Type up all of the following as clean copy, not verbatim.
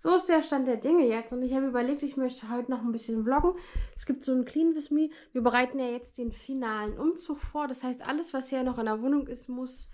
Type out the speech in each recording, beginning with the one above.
so ist der Stand der Dinge jetzt. Und ich habe überlegt, ich möchte heute noch ein bisschen vloggen. Es gibt so ein Clean With Me. Wir bereiten ja jetzt den finalen Umzug vor. Das heißt, alles, was hier noch in der Wohnung ist, muss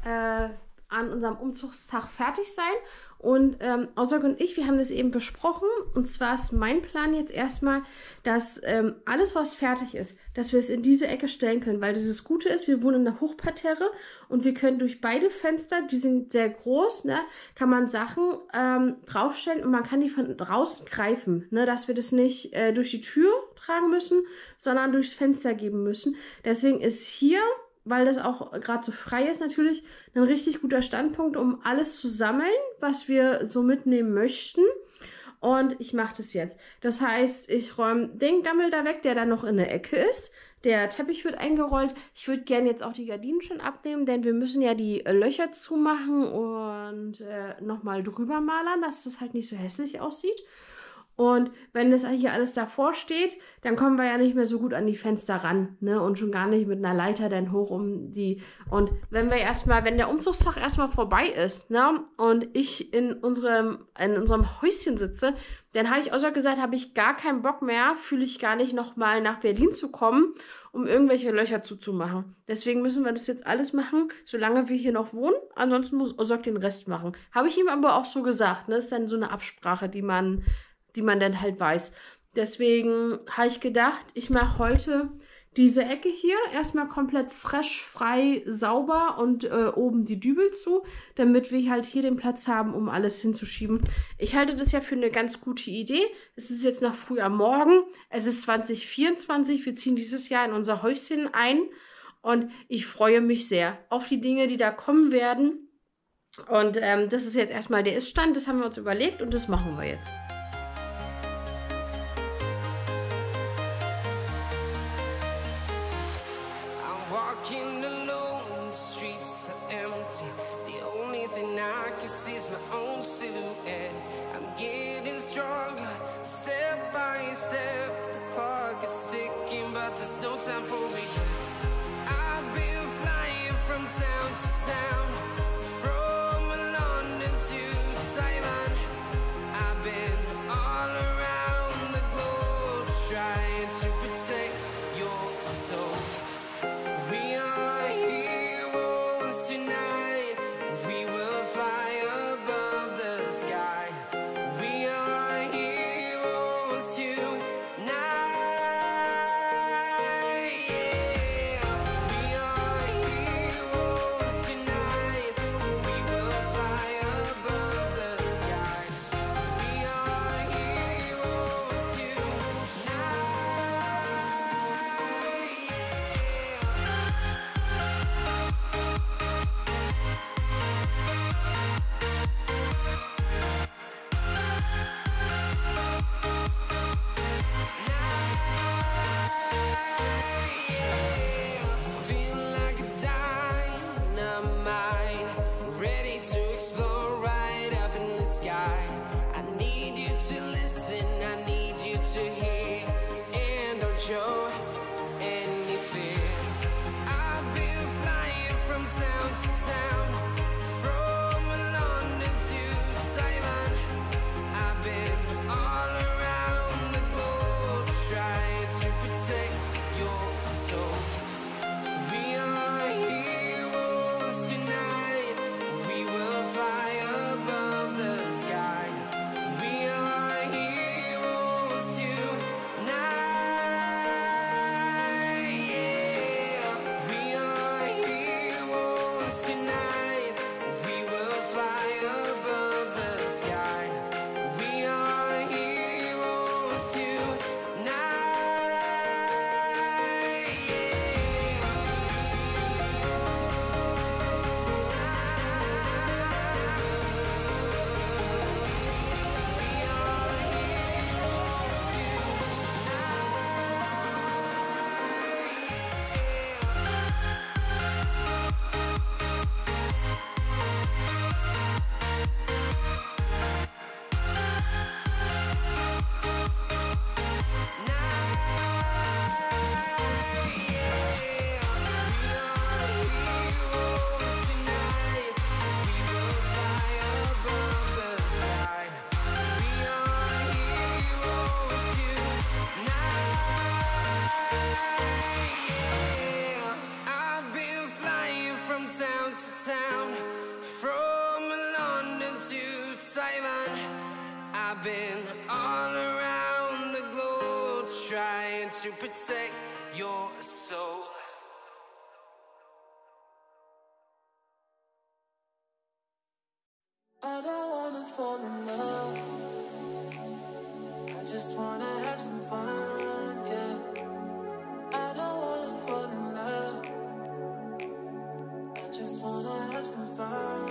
an unserem Umzugstag fertig sein. Und Ozok und ich, wir haben das eben besprochen. Und zwar ist mein Plan jetzt erstmal, dass alles, was fertig ist, dass wir es in diese Ecke stellen können. Weil dieses Gute ist, wir wohnen in der Hochparterre und wir können durch beide Fenster, die sind sehr groß, ne, kann man Sachen draufstellen und man kann die von draußen greifen. Ne, dass wir das nicht durch die Tür tragen müssen, sondern durchs Fenster geben müssen. Deswegen ist hier, weil das auch gerade so frei ist natürlich, ein richtig guter Standpunkt, um alles zu sammeln, was wir so mitnehmen möchten. Und ich mache das jetzt. Das heißt, ich räume den Gammel da weg, der da noch in der Ecke ist. Der Teppich wird eingerollt. Ich würde gerne jetzt auch die Gardinen schon abnehmen, denn wir müssen ja die Löcher zumachen und nochmal drüber malern, dass das halt nicht so hässlich aussieht. Und wenn das hier alles davor steht, dann kommen wir ja nicht mehr so gut an die Fenster ran, ne? Und schon gar nicht mit einer Leiter dann hoch um die. Und wenn der Umzugstag erstmal vorbei ist, ne? Und ich in unserem Häuschen sitze, dann habe ich auch so gesagt, habe ich gar keinen Bock mehr, fühle ich gar nicht nochmal nach Berlin zu kommen, um irgendwelche Löcher zuzumachen. Deswegen müssen wir das jetzt alles machen, solange wir hier noch wohnen. Ansonsten muss Ozok den Rest machen. Habe ich ihm aber auch so gesagt, ne? Das ist dann so eine Absprache, die man dann halt weiß. Deswegen habe ich gedacht, ich mache heute diese Ecke hier erstmal komplett fresh, frei, sauber und oben die Dübel zu, damit wir halt hier den Platz haben, um alles hinzuschieben. Ich halte das ja für eine ganz gute Idee. Es ist jetzt noch früh am Morgen. Es ist 2024. Wir ziehen dieses Jahr in unser Häuschen ein und ich freue mich sehr auf die Dinge, die da kommen werden. Und das ist jetzt erstmal der Iststand. Das haben wir uns überlegt und das machen wir jetzt. Walking alone, the streets are empty. The only thing I can see is my own silhouette. I'm getting stronger, step by step. The clock is ticking, but there's no time for regrets. I've been flying from town to town, from London to Taiwan. I've been all around the globe, trying to protect your soul. We are heroes tonight. We will fly above the sky. We are heroes tonight. Yeah. We are heroes tonight. We will fly above the sky. We are heroes tonight. Feel like a dynamite, ready to explode right up in the sky. I need you to listen, I need you to hear, and don't show any fear. I've been flying from town to town, from London to Taiwan. I've been all around the globe, trying to protect your soul. We are heroes tonight. We will fly above the sky. We are heroes. run. I've been all around the globe trying to protect your soul. I don't wanna fall in love. I just wanna have some fun, yeah. I don't wanna fall in love. I just wanna have some fun.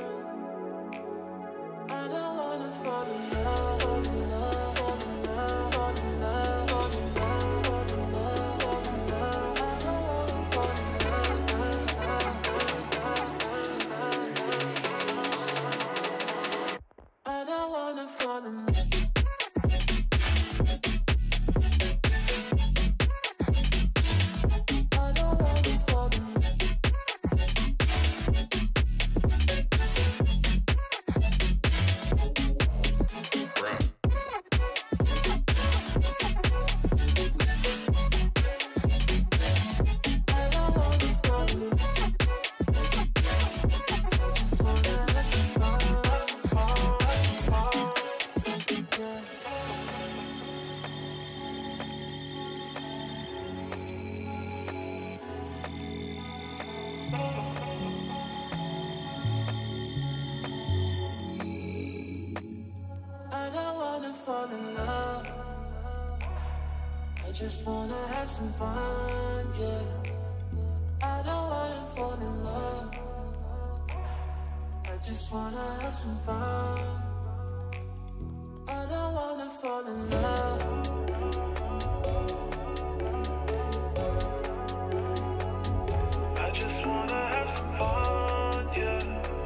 I don't wanna fall in love, fall in love, fall in love, fall in love, fall in love, fall in love, fall in love. I don't wanna fall in love. I don't wanna fall in love. Fall in love. I just wanna have some fun, yeah. I don't wanna fall in love. I just wanna have some fun. I don't wanna fall in love. I just wanna have some fun, yeah.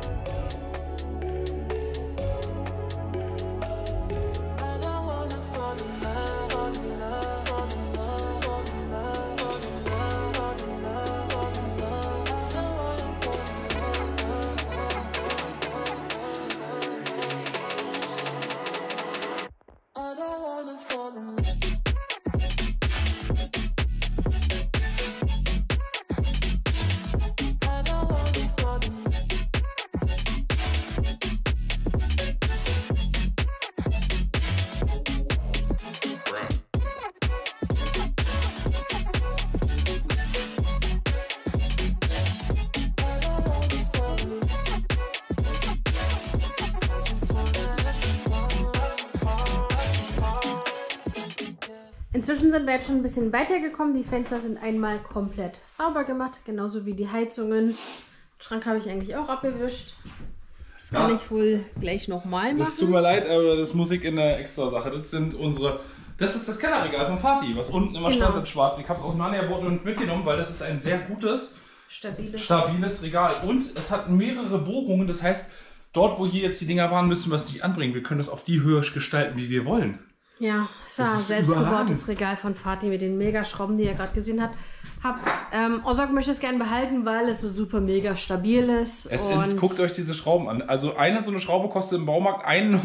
Inzwischen sind wir jetzt schon ein bisschen weitergekommen. Die Fenster sind einmal komplett sauber gemacht, genauso wie die Heizungen. Den Schrank habe ich eigentlich auch abgewischt. Das kann ich wohl gleich nochmal machen. Das tut mir leid, aber das muss ich in der extra Sache. Das sind unsere. Das ist das Kellerregal von Fatih, was unten immer stand in schwarz. Ich habe es auseinandergebaut und mitgenommen, weil das ist ein sehr gutes, stabiles Regal. Und es hat mehrere Bohrungen. Das heißt, dort, wo hier jetzt die Dinger waren, müssen wir es nicht anbringen. Wir können das auf die Höhe gestalten, wie wir wollen. Ja, das ist ein selbstgebautes Regal von Fatih mit den Megaschrauben, die ihr gerade gesehen habt. Ozok möchte es gerne behalten, weil es so super mega stabil ist. Guckt euch diese Schrauben an. Also eine so eine Schraube kostet im Baumarkt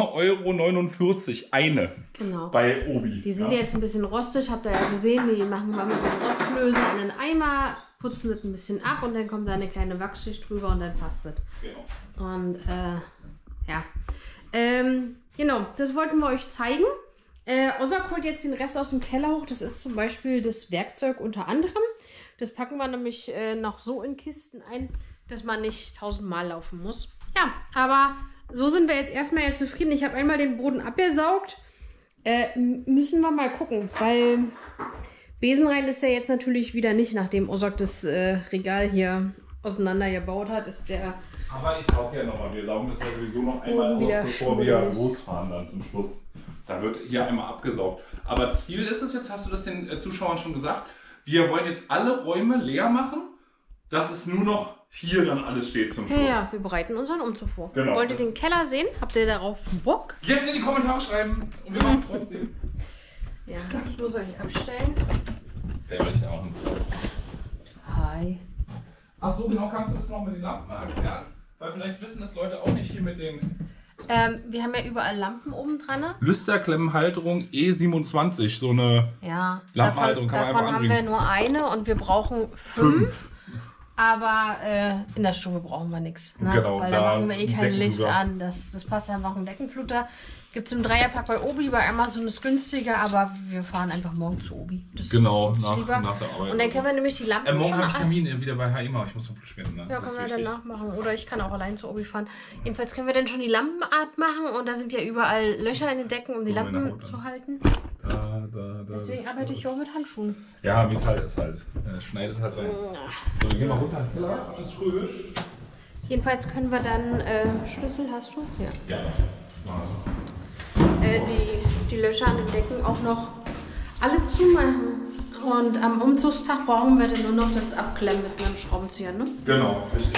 1,49 €. Eine. Genau. Bei Obi. Die sind jetzt ein bisschen rostig, habt ihr ja gesehen. Die machen wir mit dem Rostlöser in einen Eimer, putzen das ein bisschen ab und dann kommt da eine kleine Wachsschicht drüber und dann passt das. Genau. Und ja. Genau, das wollten wir euch zeigen. Ozok holt jetzt den Rest aus dem Keller hoch. Das ist zum Beispiel das Werkzeug unter anderem. Das packen wir nämlich noch so in Kisten ein, dass man nicht 1000-mal laufen muss. Ja, aber so sind wir jetzt erstmal zufrieden. Ich habe einmal den Boden abgesaugt. Müssen wir mal gucken, weil Besenrein ist ja jetzt natürlich wieder nicht, nachdem Ozok das Regal hier auseinandergebaut hat. Ist der. Aber ich sauge ja nochmal. Wir saugen das ja sowieso noch einmal aus, bevor wir losfahren dann zum Schluss. Da wird hier einmal abgesaugt. Aber Ziel ist es jetzt, hast du das den Zuschauern schon gesagt, wir wollen jetzt alle Räume leer machen, dass es nur noch hier dann alles steht zum Schluss. Ja, wir bereiten unseren Umzug vor. Genau. Wollt ihr den Keller sehen? Habt ihr darauf Bock? Jetzt in die Kommentare schreiben und wir machen es trotzdem. Ja, ich muss euch abstellen. Der will ich auch nicht. Hi. Ach so, genau, kannst du das noch mit den Lampen erklären? Weil vielleicht wissen das Leute auch nicht hier mit den... wir haben ja überall Lampen oben dran. Lüsterklemmenhalterung E27, so eine Lampenhalterung kann man einfach anbringen. Davon haben wir nur eine und wir brauchen 5. Aber in der Stube brauchen wir nichts. Ne? Genau, weil da machen wir eh kein Licht an. Das passt einfach ein Deckenfluter. Gibt es im Dreierpack bei Obi, bei Amazon ist günstiger, aber wir fahren einfach morgen zu Obi. Das genau, ist nach der Arbeit. Und dann können wir nämlich die Lampen morgen schon... habe ich Termin wieder bei HIMA, ich muss noch Blut spenden. Ne? Ja, können wir danach machen. Oder ich kann auch allein zu Obi fahren. Jedenfalls können wir dann schon die Lampen abmachen und da sind ja überall Löcher in den Decken, um die Lampen zu halten. Deswegen arbeite ich auch mit Handschuhen. Ja, Metall ist halt. Schneidet halt rein. So, wir gehen mal runter. Alles früh. Jedenfalls können wir dann... Schlüssel hast du? Ja. Die Löcher an den Decken auch noch alle zumachen. Und am Umzugstag brauchen wir dann nur noch das Abklemmen mit einem Schraubenzieher, ne? Genau, richtig.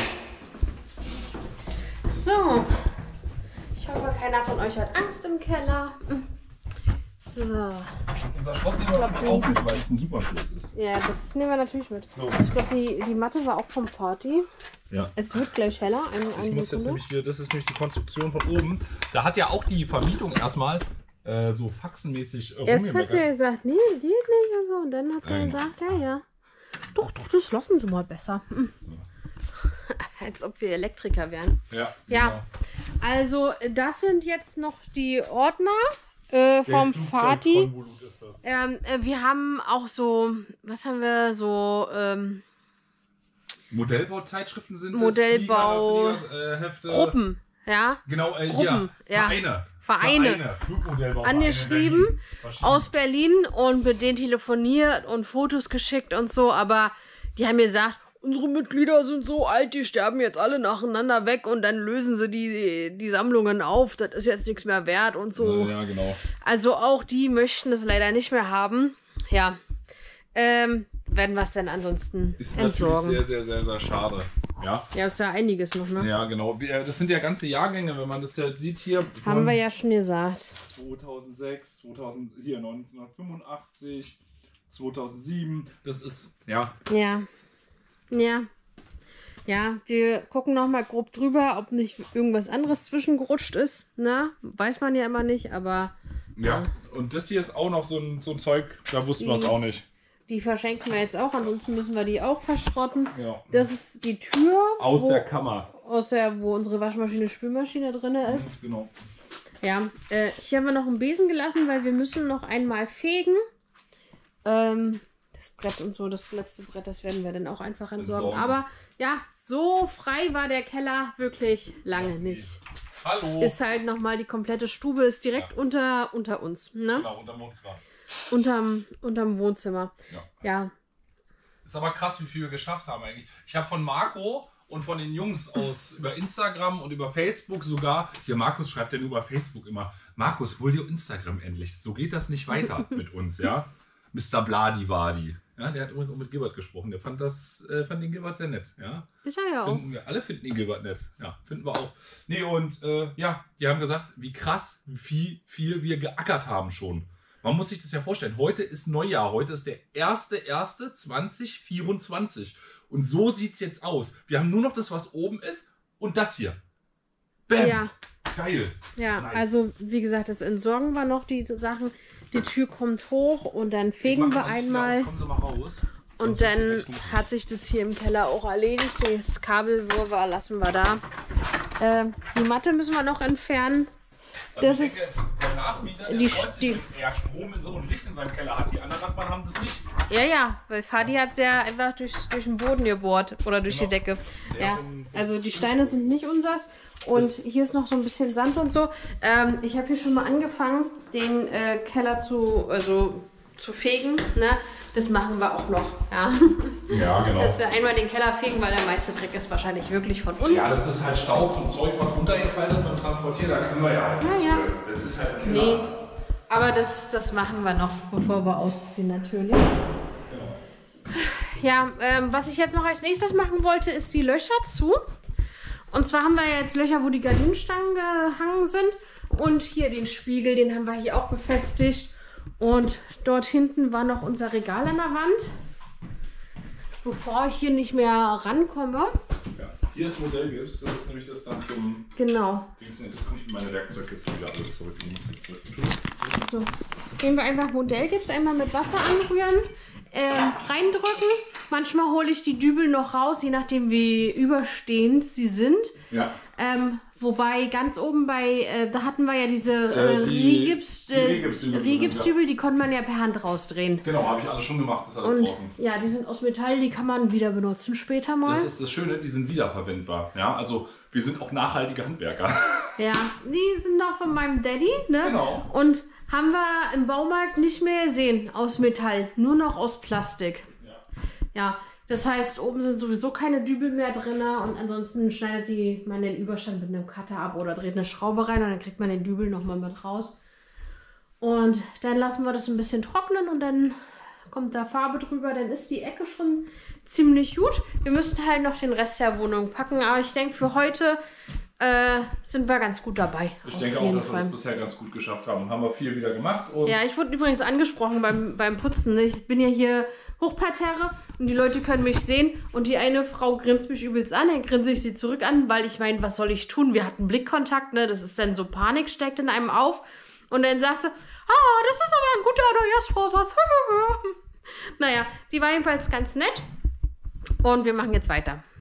So. Ich hoffe, keiner von euch hat Angst im Keller. So. Unser Schloss nehmen wir natürlich auch mit, weil es ein super Schloss ist. Ja, das nehmen wir natürlich mit. So. Ich glaube, die Matte war auch vom Party. Ja. Es wird gleich heller. Ich muss jetzt nämlich hier, das ist nämlich die Konstruktion von oben. Da hat ja auch die Vermietung erstmal so faxenmäßig erst hat sie ja gesagt, nee, geht nicht und so. Und dann hat sie gesagt, ja. Doch, das lassen sie mal besser. Hm. Als ob wir Elektriker wären. Ja. Ja. Also, das sind jetzt noch die Ordner vom Fati. Wir haben auch so, was haben wir so... Modellbauzeitschriften sind Modellbau Hefte. Gruppen, ja. Genau, Gruppen, ja. Vereine. Angeschrieben aus Berlin und mit denen telefoniert und Fotos geschickt und so, aber die haben mir gesagt, unsere Mitglieder sind so alt, die sterben jetzt alle nacheinander weg und dann lösen sie die Sammlungen auf, das ist jetzt nichts mehr wert und so. Ja, genau. Also auch die möchten es leider nicht mehr haben. Ja. Werden wir es denn ansonsten entsorgen. Ist natürlich sehr, sehr schade. Ja, ist ja einiges noch, ne? Ja, genau. Das sind ja ganze Jahrgänge, wenn man das ja sieht hier. Haben wir ja schon gesagt. 2006, 1985, 2007, das ist, ja. Ja, wir gucken noch mal grob drüber, ob nicht irgendwas anderes zwischengerutscht ist. Na, weiß man ja immer nicht, aber... Ja, und das hier ist auch noch so ein Zeug, da wussten wir es auch nicht. Die verschenken wir jetzt auch, ansonsten müssen wir die auch verschrotten. Ja. Das ist die Tür. Der Kammer. Wo unsere Waschmaschine, Spülmaschine drin ist. Genau. Ja, hier haben wir noch einen Besen gelassen, weil wir müssen noch einmal fegen. Das Brett und so, das letzte Brett, das werden wir dann auch einfach entsorgen. Aber ja, so frei war der Keller wirklich lange nicht. Hallo. Ist halt nochmal die komplette Stube, ist direkt unter uns. Ne? Genau, unterm Wohnzimmer. Unterm Wohnzimmer. Ja. Ist aber krass, wie viel wir geschafft haben eigentlich. Ich habe von Marco und von den Jungs über Instagram und über Facebook sogar, hier Markus schreibt ja nur über Facebook immer, Markus, hol dir Instagram endlich. So geht das nicht weiter mit uns, ja. Mr. Bladi-Wadi. Ja, der hat übrigens auch mit Gilbert gesprochen. Der fand den Gilbert sehr nett. Ja? Ist er ja auch. Alle finden den Gilbert nett. Ja, finden wir auch. Nee, und die haben gesagt, wie krass, wie viel wir geackert haben schon. Man muss sich das ja vorstellen. Heute ist Neujahr. Heute ist der 1.1.2024. Und so sieht es jetzt aus. Wir haben nur noch das, was oben ist und das hier. Bäm. Ja. Geil. Ja, nice. Also wie gesagt, das entsorgen wir noch, die Sachen. Die Tür kommt hoch und dann fegen wir einmal. Kommen Sie mal raus. Und dann hat sich das hier im Keller auch erledigt. Das Kabelwirrwarr lassen wir da. Die Matte müssen wir noch entfernen. Das ist der Nachmieter, der eher Strom in so einem Licht in seinem Keller hat. Die anderen Nachbarn haben das nicht. Ja, weil Fadi hat es ja einfach durch den Boden gebohrt oder durch die Decke. Ja, also die Steine sind nicht unsers. Und hier ist noch so ein bisschen Sand und so. Ich habe hier schon mal angefangen, den Keller zu fegen. Ne? Das machen wir auch noch. Ja, genau. Dass wir einmal den Keller fegen, weil der meiste Dreck ist wahrscheinlich wirklich von uns. Ja, das ist halt Staub und Zeug, was runtergefallen ist beim Transportieren. Da können wir ja halt nicht. Das ist halt ein Keller. Nee, aber das machen wir noch, bevor wir ausziehen natürlich. Genau. Ja, was ich jetzt noch als nächstes machen wollte, ist die Löcher zu. Und zwar haben wir jetzt Löcher, wo die Gardinenstangen gehangen sind. Und hier den Spiegel, den haben wir hier auch befestigt. Und dort hinten war noch unser Regal an der Wand. Bevor ich hier nicht mehr rankomme. Ja, hier ist Modellgips. Das ist nämlich das dann zum... Genau. Das kommt in meine Werkzeugkiste wieder alles zurück. So, gehen wir einfach Modellgips einmal mit Wasser anrühren. Reindrücken. Manchmal hole ich die Dübel noch raus, je nachdem wie überstehend sie sind. Ja. Wobei ganz oben da hatten wir ja diese Rigipsdübel, die konnte man ja per Hand rausdrehen. Genau, habe ich alles schon gemacht, das ist alles draußen. Ja, die sind aus Metall, die kann man wieder benutzen später mal. Das ist das Schöne, die sind wiederverwendbar. Ja, also wir sind auch nachhaltige Handwerker. Ja, die sind noch von meinem Daddy, ne? Genau. Und haben wir im Baumarkt nicht mehr gesehen aus Metall, nur noch aus Plastik. Ja, das heißt, oben sind sowieso keine Dübel mehr drin und ansonsten schneidet man den Überstand mit einem Cutter ab oder dreht eine Schraube rein und dann kriegt man den Dübel nochmal mit raus. Und dann lassen wir das ein bisschen trocknen und dann kommt da Farbe drüber, dann ist die Ecke schon ziemlich gut. Wir müssten halt noch den Rest der Wohnung packen, aber ich denke, für heute sind wir ganz gut dabei. Ich denke auch, dass wir das bisher ganz gut geschafft haben. Haben wir viel wieder gemacht. Und ja, ich wurde übrigens angesprochen beim Putzen. Ich bin ja hier Hochparterre und die Leute können mich sehen und die eine Frau grinst mich übelst an, dann grinse ich sie zurück an, weil ich meine, was soll ich tun? Wir hatten Blickkontakt, ne? Das ist dann so Panik, steckt in einem auf und dann sagt sie, das ist aber ein guter Neujahrsvorsatz. Naja, die war jedenfalls ganz nett und wir machen jetzt weiter.